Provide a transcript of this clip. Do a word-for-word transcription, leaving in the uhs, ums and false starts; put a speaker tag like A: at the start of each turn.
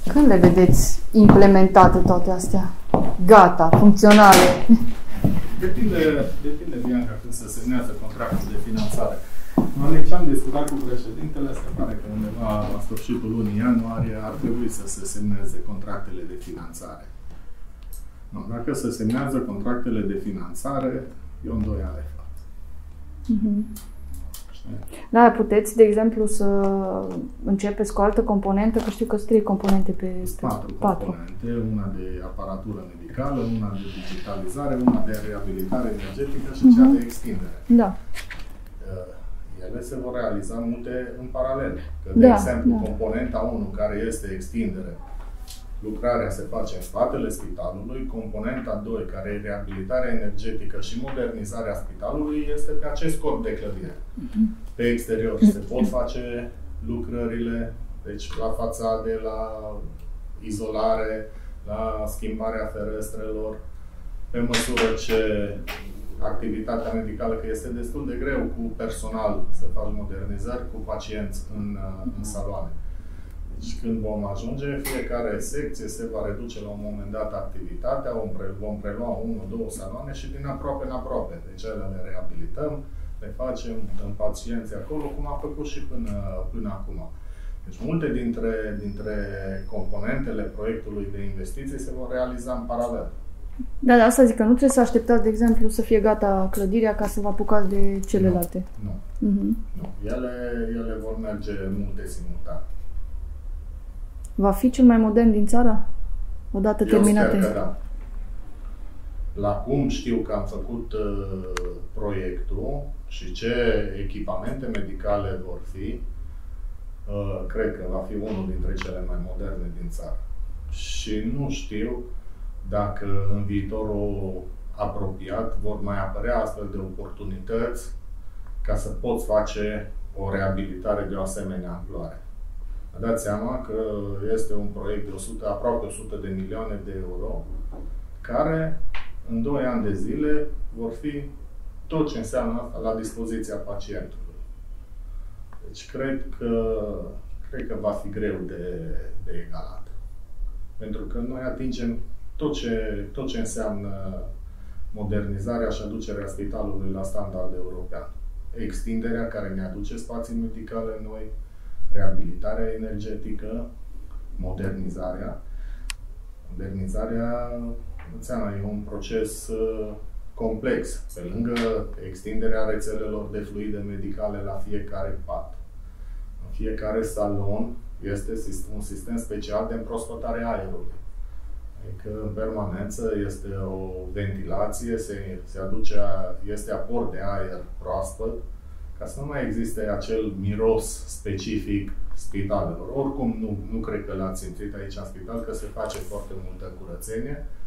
A: Când le vedeți implementate toate astea? Gata, funcționale?
B: Depinde, depinde, Bianca, când se semnează contractul de finanțare. Noi ce am discutat cu președintele, se pare că undeva la sfârșitul lunii ianuarie ar trebui să se semneze contractele de finanțare. No, dacă se semnează contractele de finanțare, eu în doi ani le fac.
A: Mm-hmm. Da, puteți, de exemplu, să începeți cu o altă componentă, că știu că sunt trei componente pe...
B: Patru, patru componente, una de aparatură medicală, una de digitalizare, una de reabilitare energetică și cea de extindere.
A: Da.
B: Ele se vor realiza multe în paralel. Că, de da, exemplu, da. componenta unu, care este extindere, lucrarea se face în spatele spitalului, componenta doi, care e reabilitarea energetică și modernizarea spitalului, este pe acest scop de clădire. Pe exterior se pot face lucrările, deci la fațade, la izolare, la schimbarea ferestrelor, pe măsură ce activitatea medicală, că este destul de greu cu personal să faci modernizări, cu pacienți în, în saloane. Deci când vom ajunge, fiecare secție se va reduce la un moment dat activitatea, vom, pre, vom prelua unu, două saloane și din aproape în aproape. Deci ele le reabilităm, le facem în pacienți acolo, cum am făcut și până, până acum. Deci multe dintre, dintre componentele proiectului de investiții se vor realiza în paralel.
A: Da, da, asta zic că nu trebuie să așteptați, de exemplu, să fie gata clădirea ca să vă apucați de celelalte.
B: Nu. Nu.
A: Uh-huh.
B: nu. Ele, ele vor merge multe simultan.
A: Va fi cel mai modern din țară? Odată
B: Eu
A: terminate?
B: Sper că da. La cum știu că am făcut uh, proiectul și ce echipamente medicale vor fi, uh, cred că va fi unul dintre cele mai moderne din țară. Și nu știu dacă în viitorul apropiat vor mai apărea astfel de oportunități ca să poți face o reabilitare de o asemenea amploare. Dați seama că este un proiect de o sută, aproape o sută de milioane de euro, care în doi ani de zile vor fi tot ce înseamnă asta la dispoziția pacientului. Deci cred că, cred că va fi greu de, de egalat. Pentru că noi atingem tot ce, tot ce înseamnă modernizarea și aducerea spitalului la standard european. Extinderea care ne aduce spații medicale noi, reabilitarea energetică, modernizarea. Modernizarea, înseamnă, e un proces uh, complex, pe lângă extinderea rețelelor de fluide medicale la fiecare pat. În fiecare salon este un sistem special de împrospătare a aerului. Adică, în permanență, este o ventilație, se, se aduce, este aport de aer proaspăt, ca să nu mai existe acel miros specific spitalelor. Oricum, nu, nu cred că l-ați simțit aici în spital, că se face foarte multă curățenie.